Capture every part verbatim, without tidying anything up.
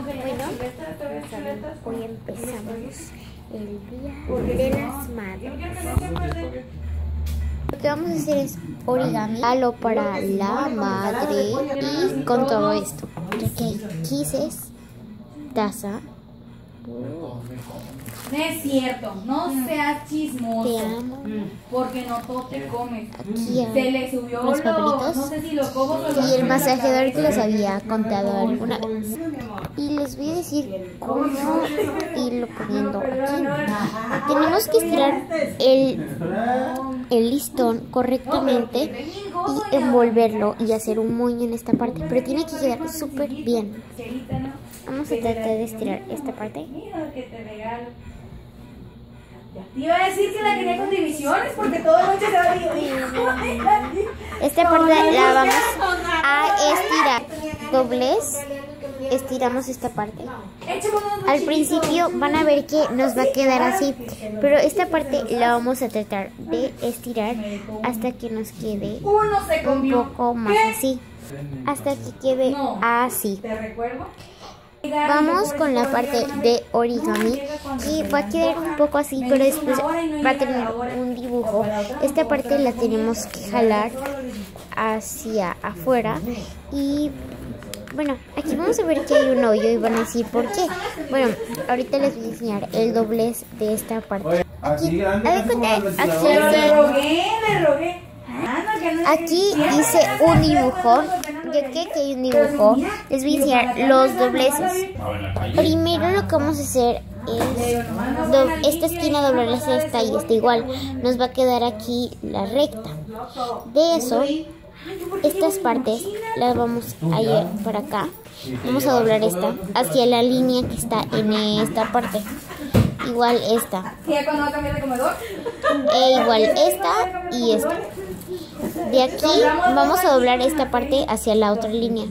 Bueno, hoy empezamos el Día de las Madres. Lo que vamos a hacer es origami, halo para la madre y con todo esto. Ya que hay quises, taza. No es cierto, no seas chismoso. Te amo. Porque no todo te comes. Aquí Se le subió los papelitos. No sé si los cojos o los Y el masajeador que les había contado alguna vez. Y les voy a decir cómo irlo poniendo aquí. Tenemos que estirar el, el listón correctamente y envolverlo y hacer un moño en esta parte. Pero tiene que quedar súper bien. Vamos a tratar de estirar esta parte. Mira que te regalo. Te iba a decir que la quería con divisiones porque toda la noche se va a dividir. Esta parte la vamos a estirar. Doblez. Estiramos esta parte. Al principio van a ver que nos va a quedar así, pero esta parte la vamos a tratar de estirar hasta que nos quede un poco más así, hasta que quede así. Vamos con la parte de origami y va a quedar un poco así, pero después va a tener un dibujo. Esta parte la tenemos que jalar hacia afuera y bueno, aquí vamos a ver que hay un hoyo y van a decir por qué. Bueno, ahorita les voy a enseñar el doblez de esta parte. Aquí, aquí, aquí hice un dibujo. Ya que aquí hay un dibujo, les voy a enseñar los dobleces. Primero lo que vamos a hacer es do esta esquina doblarles esta y esta igual. Nos va a quedar aquí la recta. De eso, estas partes las vamos a ir para acá. Vamos a doblar esta hacia la línea que está en esta parte. Igual esta. E igual esta y esta. De aquí vamos a doblar esta parte hacia la otra línea.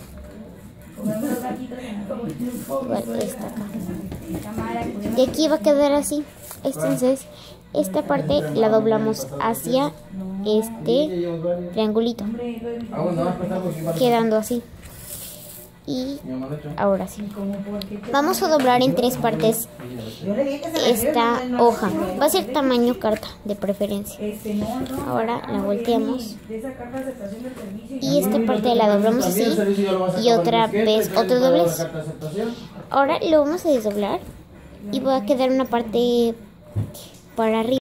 Igual esta acá. De aquí va a quedar así. Entonces, esta parte la doblamos hacia este triangulito, quedando así. Y ahora sí, vamos a doblar en tres partes esta hoja. Va a ser tamaño carta de preferencia. Ahora la volteamos y esta parte la doblamos así y otra vez otro doblez. Ahora lo vamos a desdoblar y va a quedar una parte para arriba.